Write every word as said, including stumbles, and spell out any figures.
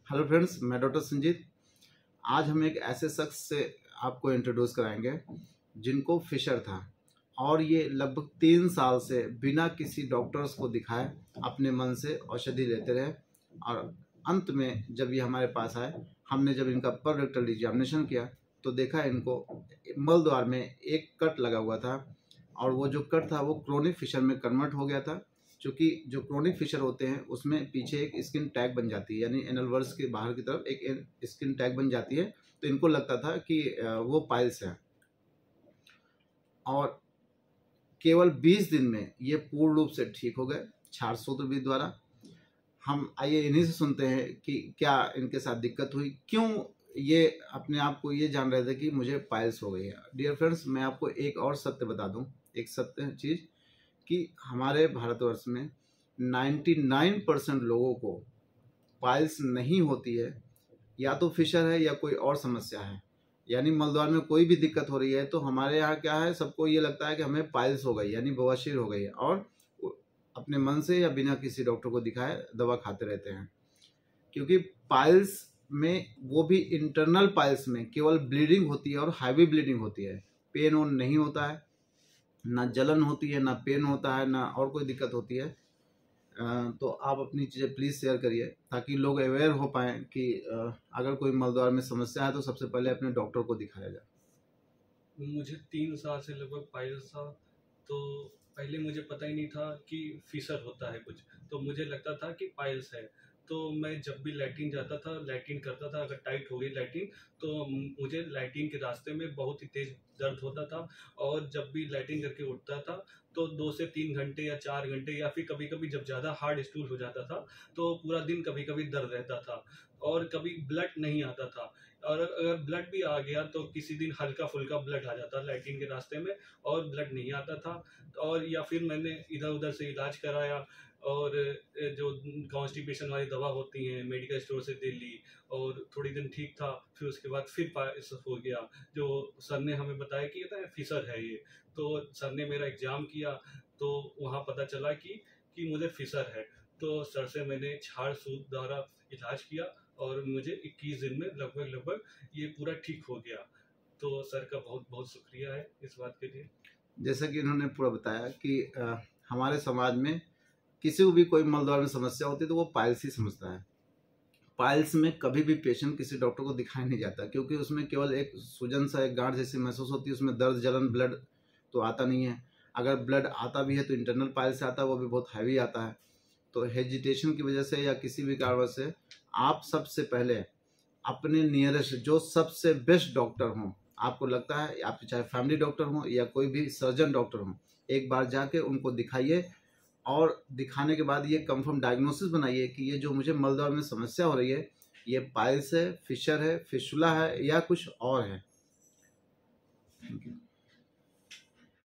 Hello friends, मैं doctor Sanjeet. आज हम एक ऐसे शख्स से आपको इंट्रोड्यूस कराएंगे जिनको फिशर था और ये लगभग तीन साल से बिना किसी डॉक्टर्स को दिखाए अपने मन से औषधि लेते रहे और अंत में जब ये हमारे पास आए, हमने जब इनका पर रेक्टल एग्जामिनेशन किया तो देखा इनको मल द्वार में एक कट लगा हुआ था और वो जो कट था वो क्रोनिक फिशर में कन्वर्ट हो गया था। क्योंकि जो क्रोनिक फिशर होते हैं उसमें पीछे एक स्किन टैग बन जाती है, यानी एनल वर्स के बाहर की तरफ एक स्किन टैग बन जाती है। तो इनको लगता था कि वो पाइल्स है और केवल बीस दिन में ये पूर्ण रूप से ठीक हो गए क्षार सूत्र विधि द्वारा। हम आइए इन्हीं से सुनते हैं कि क्या इनके साथ दिक्कत हुई, क्यों ये अपने आप को ये जान रहे थे कि मुझे पाइल्स हो गई है। डियर फ्रेंड्स, मैं आपको एक और सत्य बता दूं, एक सत्य चीज़ कि हमारे भारतवर्ष में निन्यानवे परसेंट लोगों को पाइल्स नहीं होती है, या तो फिशर है या कोई और समस्या है, यानी मलद्वार में कोई भी दिक्कत हो रही है तो हमारे यहाँ क्या है, सबको ये लगता है कि हमें पाइल्स हो गई यानी बवासीर हो गई है और अपने मन से या बिना किसी डॉक्टर को दिखाए दवा खाते रहते हैं। क्योंकि पाइल्स में, वो भी इंटरनल पाइल्स में, केवल ब्लीडिंग होती है और हैवी ब्लीडिंग होती है, पेन ऑन नहीं होता है, ना जलन होती है, ना पेन होता है, ना और कोई दिक्कत होती है। तो आप अपनी चीज़ें प्लीज़ शेयर करिए ताकि लोग अवेयर हो पाएँ कि अगर कोई मलद्वार में समस्या है तो सबसे पहले अपने डॉक्टर को दिखाया जाए। मुझे तीन साल से लगभग पाइल्स था, तो पहले मुझे पता ही नहीं था कि फिशर होता है कुछ, तो मुझे लगता था कि पाइल्स है। तो मैं जब भी लैट्रिन जाता था, लैट्रिन करता था, अगर टाइट हो गई लैट्रिन तो मुझे लैट्रिन के रास्ते में बहुत ही तेज दर्द होता था और जब भी लैट्रिन करके उठता था तो दो से तीन घंटे या चार घंटे या फिर कभी कभी जब ज़्यादा हार्ड स्टूल हो जाता था तो पूरा दिन कभी कभी दर्द रहता था और कभी ब्लड नहीं आता था। और अगर ब्लड भी आ गया तो किसी दिन हल्का फुल्का ब्लड आ जाता लैट्रिन के रास्ते में और ब्लड नहीं आता था। और या फिर मैंने इधर उधर से इलाज कराया और जो कॉन्स्टिपेशन वाली दवा होती हैं मेडिकल स्टोर से दे ली और थोड़ी दिन ठीक था, फिर उसके बाद फिर पाइल्स हो गया। जो सर ने हमें बताया कि ये फिशर है ये, तो सर ने मेरा एग्जाम किया तो वहाँ पता चला कि कि मुझे फिशर है। तो सर से मैंने क्षार सूत्र द्वारा इलाज किया और मुझे इक्कीस दिन में लगभग लगभग ये पूरा ठीक हो गया। तो सर का बहुत बहुत शुक्रिया है इस बात के लिए। जैसा कि इन्होंने पूरा बताया कि आ, हमारे समाज में किसी को भी कोई मलद्वार में समस्या होती है तो वो पाइल्स ही समझता है। पाइल्स में कभी भी पेशेंट किसी डॉक्टर को दिखाया नहीं जाता क्योंकि उसमें केवल एक सूजन सा, एक गांठ जैसी महसूस होती है, उसमें दर्द जलन ब्लड तो आता नहीं है। अगर ब्लड आता भी है तो इंटरनल पाइल्स से आता है, वो भी बहुत हैवी आता है। तो हेजिटेशन की वजह से या किसी भी कारण से आप सबसे पहले अपने नियरेस्ट जो सबसे बेस्ट डॉक्टर हों, आपको लगता है आप चाहे फैमिली डॉक्टर हों या कोई भी सर्जन डॉक्टर हों, एक बार जाके उनको दिखाइए और दिखाने के बाद ये कंफर्म डायग्नोसिस बनाइए कि ये जो मुझे मलद्वार में समस्या हो रही है ये पाइल्स है, फिशर है, फिशुला है या कुछ और है। Thank you.